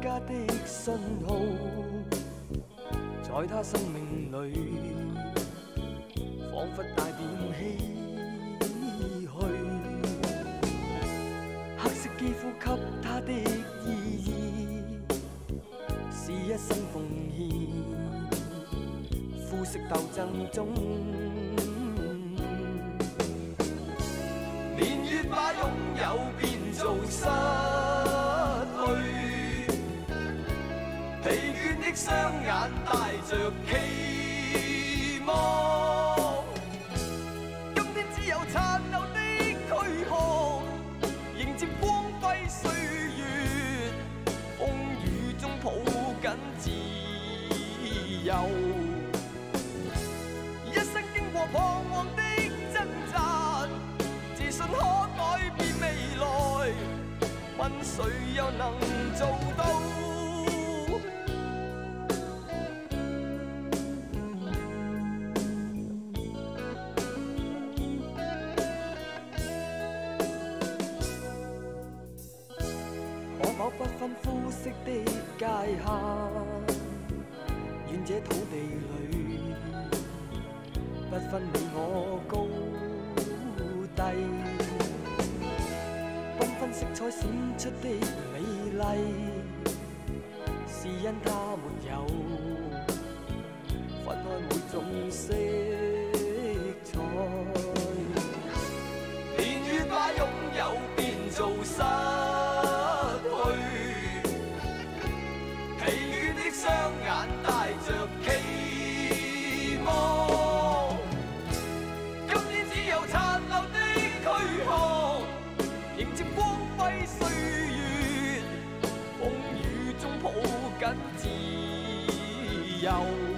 家的信號，在他生命裏，彷彿帶點唏噓。黑色肌膚給他的意義，是一生奉獻，膚色鬥爭中。 年月把擁有變做失去，疲倦的雙眼帶着期望。今天只有殘留的軀殼，迎接光輝歲月，風雨中抱緊自由。一生經過彷徨的掙扎。 自信可改變未來，問誰又能做到？可否不分膚色的界限？願這土地裏不分你我高。 繽紛色彩閃出的美麗，是因它沒有分開每種色彩。年月把擁有變做失去，疲倦的雙眼帶着期望。今天只有殘留的軀殼，迎接光輝歲月，風雨中抱緊自由。